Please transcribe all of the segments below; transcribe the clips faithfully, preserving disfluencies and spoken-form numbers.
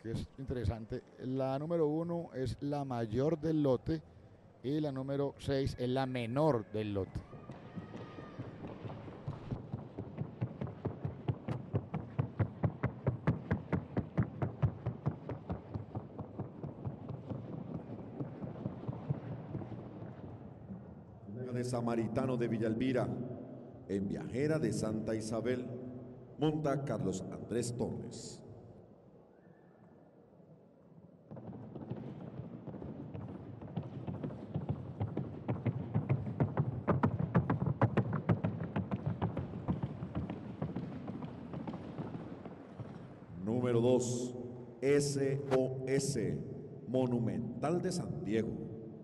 que es interesante. La número uno es la mayor del lote y la número seis es la menor del lote. De Samaritano de Villalbira, en Viajera de Santa Isabel, monta Carlos Andrés Torres. Número dos, S O S, Monumental de San Diego.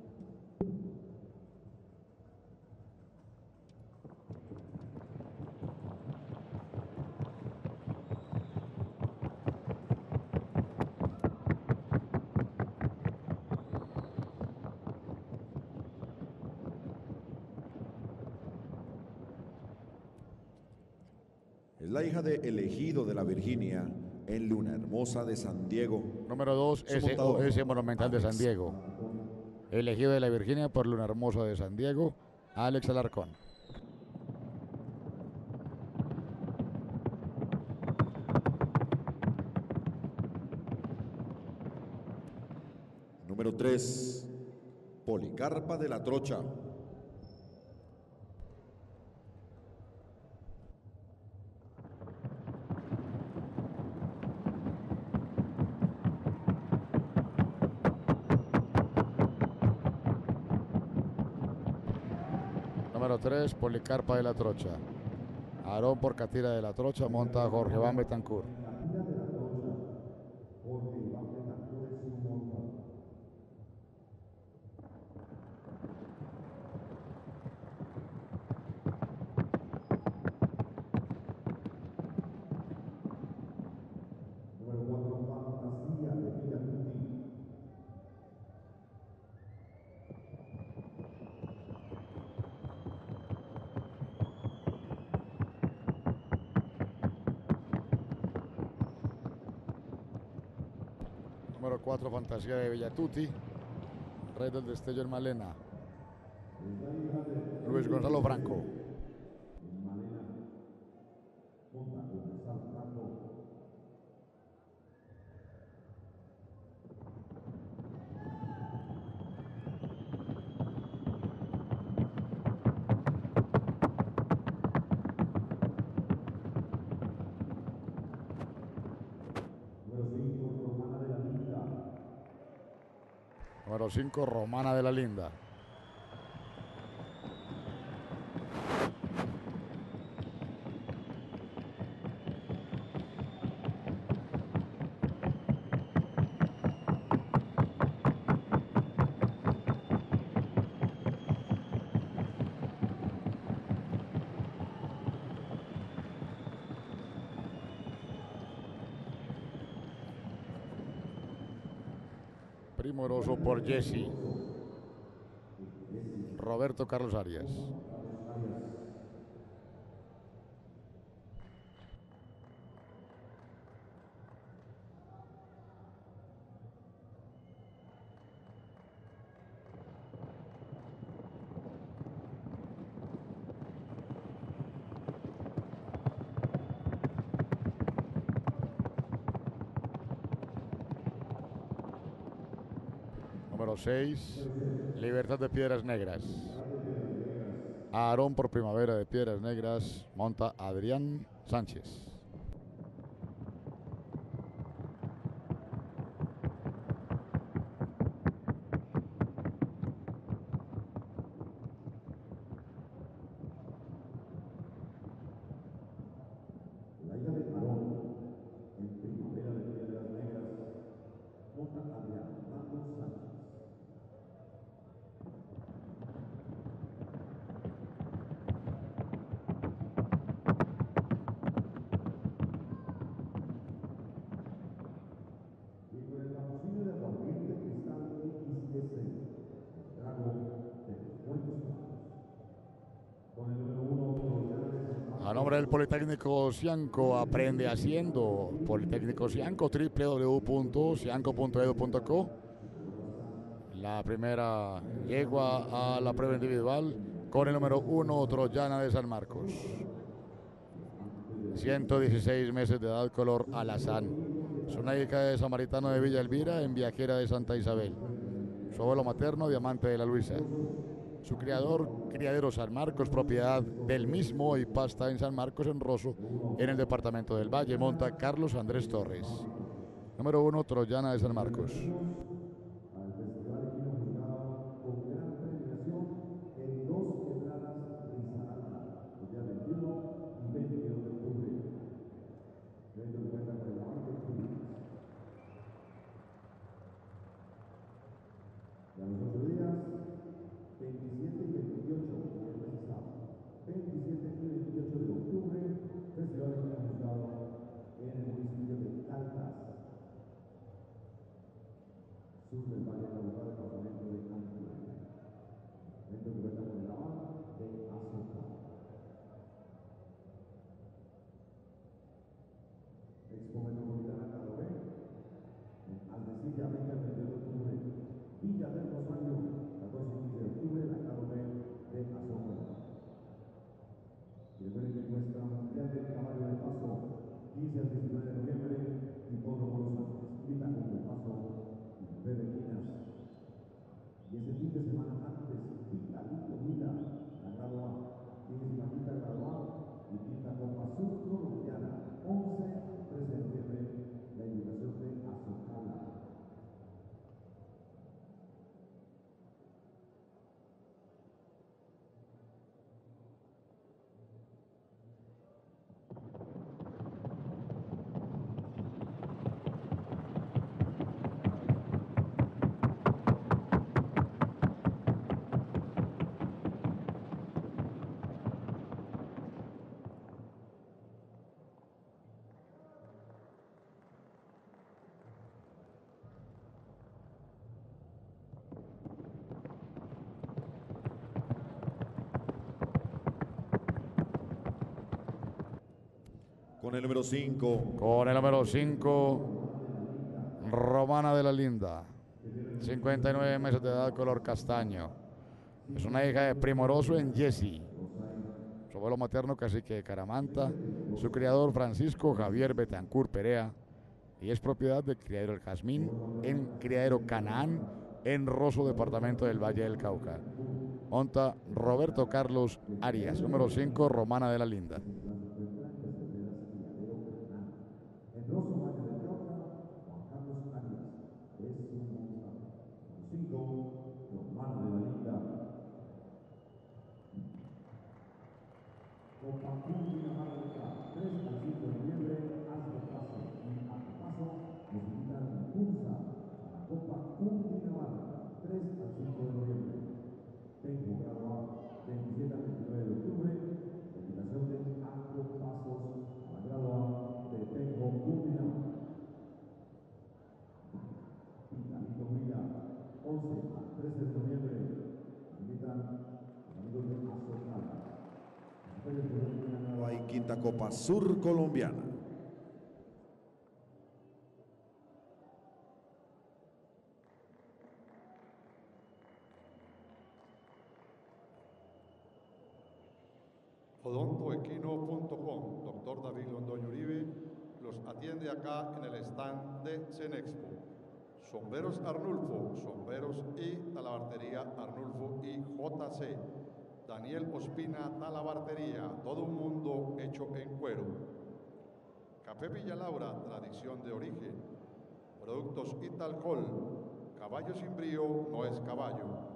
Es la hija de Elegido de la Virginia en Luna Hermosa de San Diego. Número dos, S O S, Monumental de San Diego. Elegido de la Virginia por Luna Hermosa de San Diego, Alex Alarcón. Número tres, Policarpa de la Trocha. Número tres, Policarpa de la Trocha. Aarón por Catira de la Trocha, monta Jorge Van Betancourt. Número cuatro, Fantasía de Bellatuti, Rey del Destello en Malena. Luis Gonzalo Franco. Número cinco, Romana de la Linda. Primoroso por Jesse. Roberto Carlos Arias. Número seis, Libertad de Piedras Negras. Aarón por Primavera de Piedras Negras, monta Adrián Sánchez. nombre del Politécnico Cianco, aprende haciendo. Politécnico Cianco, w w w punto cianco punto edu punto co. La primera yegua a la prueba individual con el número uno, Troyana de San Marcos. ciento dieciséis meses de edad, color alazán. Es una hija de Samaritano de Villa Elvira, en Viajera de Santa Isabel. Su abuelo materno, Diamante de la Luisa. Su criador, Criadero San Marcos, propiedad del mismo, y pasta en San Marcos, en Rosso, en el departamento del Valle. Monta Carlos Andrés Torres. Número uno, Troyana de San Marcos. Con el número cinco. Con el número cinco, Romana de la Linda. cincuenta y nueve meses de edad, color castaño. Es una hija de Primoroso en Jessy. Su abuelo materno, cacique de Caramanta. Su criador, Francisco Javier Betancourt Perea. Y es propiedad del Criadero El Jazmín, en Criadero Canaán, en Rosso, departamento del Valle del Cauca. Monta Roberto Carlos Arias. Número cinco, Romana de la Linda. Hay quinta Copa Sur Colombiana. odontoequino punto com, doctor David Londoño Uribe, los atiende acá en el stand de Cenexpo. Sombreros Arnulfo, sombreros y talabartería Arnulfo y J C. Daniel Ospina, talabartería, todo un mundo hecho en cuero. Café Villa Laura, tradición de origen. Productos Italcol, caballo sin brío no es caballo.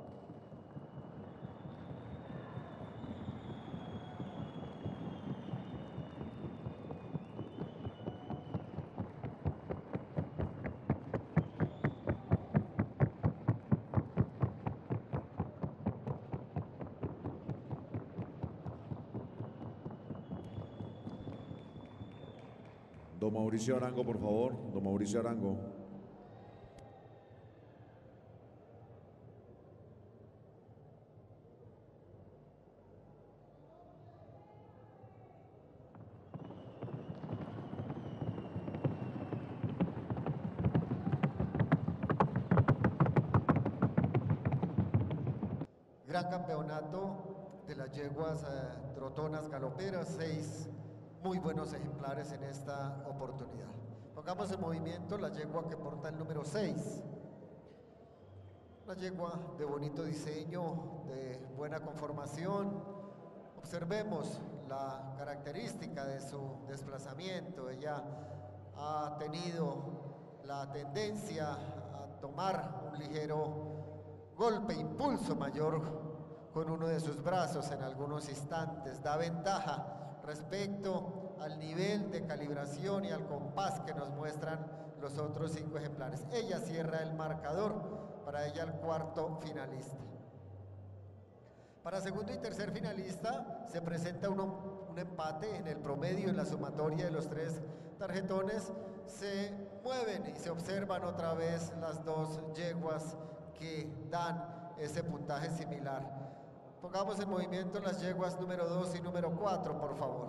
Don Mauricio Arango, por favor. Don Mauricio Arango. gran campeonato de las yeguas eh, trotonas galoperas, seis muy buenos ejemplares en esta oportunidad. Pongamos en movimiento la yegua que porta el número seis. Una yegua de bonito diseño, de buena conformación. Observemos la característica de su desplazamiento. Ella ha tenido la tendencia a tomar un ligero golpe, impulso mayor con uno de sus brazos en algunos instantes. Da ventaja respecto al nivel de calibración y al compás que nos muestran los otros cinco ejemplares. Ella cierra el marcador, para ella el cuarto finalista. Para segundo y tercer finalista se presenta uno, un empate en el promedio, en la sumatoria de los tres tarjetones. Se mueven y se observan otra vez las dos yeguas que dan ese puntaje similar. Pongamos en movimiento las yeguas número dos y número cuatro, por favor.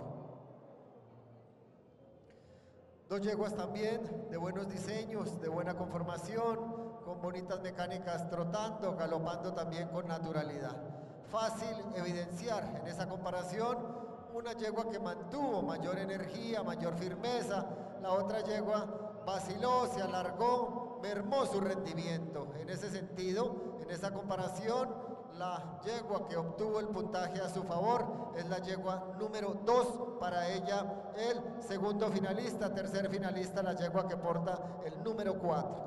Dos yeguas también de buenos diseños, de buena conformación, con bonitas mecánicas trotando, galopando también con naturalidad. Fácil evidenciar en esa comparación una yegua que mantuvo mayor energía, mayor firmeza, la otra yegua vaciló, se alargó, mermó su rendimiento. En ese sentido, en esa comparación, la yegua que obtuvo el puntaje a su favor es la yegua número dos, para ella el segundo finalista. Tercer finalista, la yegua que porta el número cuatro.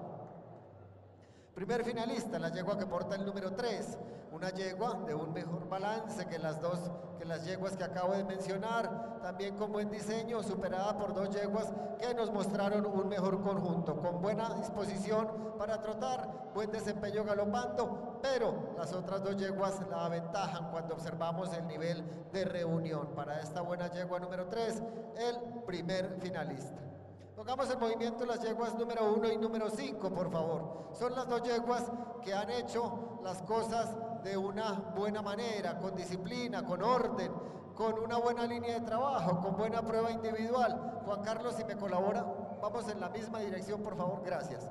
Primer finalista, la yegua que porta el número tres, una yegua de un mejor balance que las dos, que las yeguas que acabo de mencionar, también con buen diseño, superada por dos yeguas que nos mostraron un mejor conjunto, con buena disposición para trotar, buen desempeño galopando, pero las otras dos yeguas la aventajan cuando observamos el nivel de reunión. Para esta buena yegua número tres, el primer finalista. Pongamos en movimiento las yeguas número uno y número cinco, por favor. Son las dos yeguas que han hecho las cosas de una buena manera, con disciplina, con orden, con una buena línea de trabajo, con buena prueba individual. Juan Carlos, si me colabora, vamos en la misma dirección, por favor, gracias.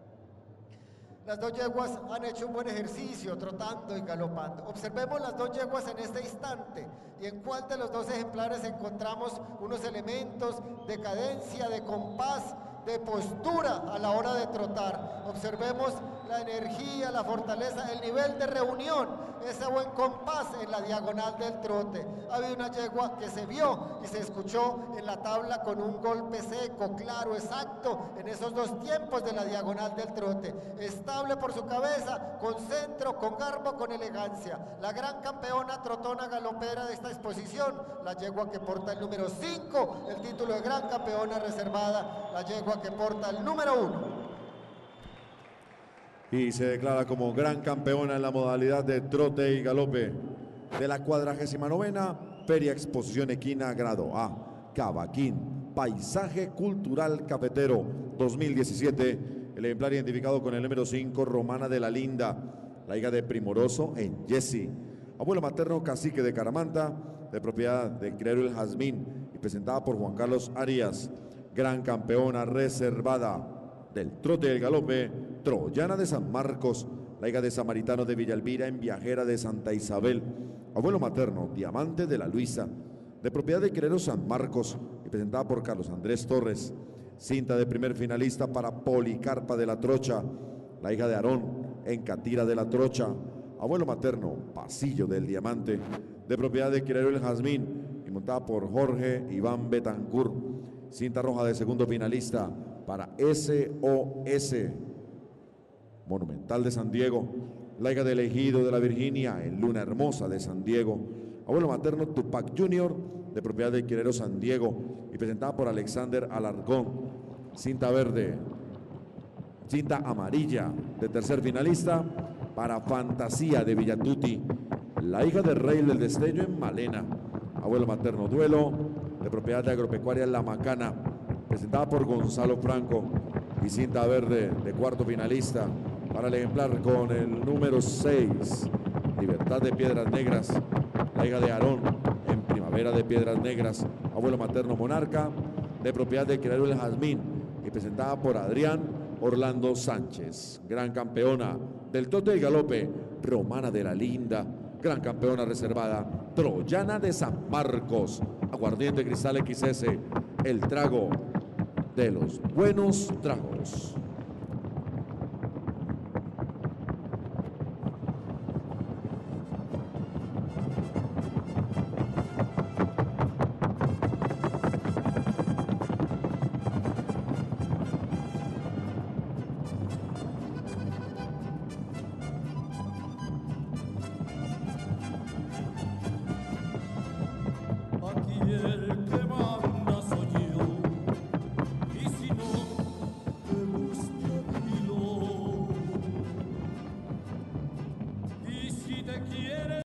Las dos yeguas han hecho un buen ejercicio, trotando y galopando. Observemos las dos yeguas en este instante y en cuál de los dos ejemplares encontramos unos elementos de cadencia, de compás, de postura a la hora de trotar. Observemos la energía, la fortaleza, el nivel de reunión, ese buen compás en la diagonal del trote. Ha habido una yegua que se vio y se escuchó en la tabla con un golpe seco, claro, exacto, en esos dos tiempos de la diagonal del trote. Estable por su cabeza, con centro, con garbo, con elegancia. La gran campeona trotona galopera de esta exposición, la yegua que porta el número cinco, el título de gran campeona reservada, la yegua que porta el número uno. Y se declara como gran campeona en la modalidad de trote y galope de la cuadragésima novena Feria Exposición Equina Grado A, Cavaquín, Paisaje Cultural Cafetero dos mil diecisiete. El ejemplar identificado con el número cinco, Romana de la Linda, la hija de Primoroso en Jessy. Abuelo materno Cacique de Caramanta, de propiedad de Criadero El Jazmín y presentada por Juan Carlos Arias. Gran campeona reservada del trote y el galope, Troyana de San Marcos, la hija de Samaritano de Villalbira en Viajera de Santa Isabel. Abuelo materno, Diamante de la Luisa, de propiedad de Criadero San Marcos y presentada por Carlos Andrés Torres. Cinta de primer finalista para Policarpa de la Trocha, la hija de Aarón en Catira de la Trocha. Abuelo materno, Pasillo del Diamante, de propiedad de Criadero El Jazmín y montada por Jorge Iván Betancur. Cinta roja de segundo finalista para S O S, Monumental de San Diego, la hija del Ejido de la Virginia en Luna Hermosa de San Diego. Abuelo materno Tupac junior, de propiedad de Quirero San Diego y presentada por Alexander Alarcón. Cinta verde, cinta amarilla de tercer finalista para Fantasía de Villatuti, la hija del Rey del Destello en Malena. Abuelo materno Duelo, de propiedad de Agropecuaria La Macana, presentada por Gonzalo Franco. Y cinta verde de cuarto finalista para el ejemplar con el número seis, Libertad de Piedras Negras, la hija de Aarón en Primavera de Piedras Negras. Abuelo materno Monarca, de propiedad de Criadero El Jazmín y presentada por Adrián Orlando Sánchez. Gran campeona del trote y galope, Romana de la Linda, Gran campeona reservada, Troyana de San Marcos. Aguardiente Cristal X S, el trago de los buenos tragos. Aquí el que manda soy yo, y si no te gusta, dilo. Y si te quieres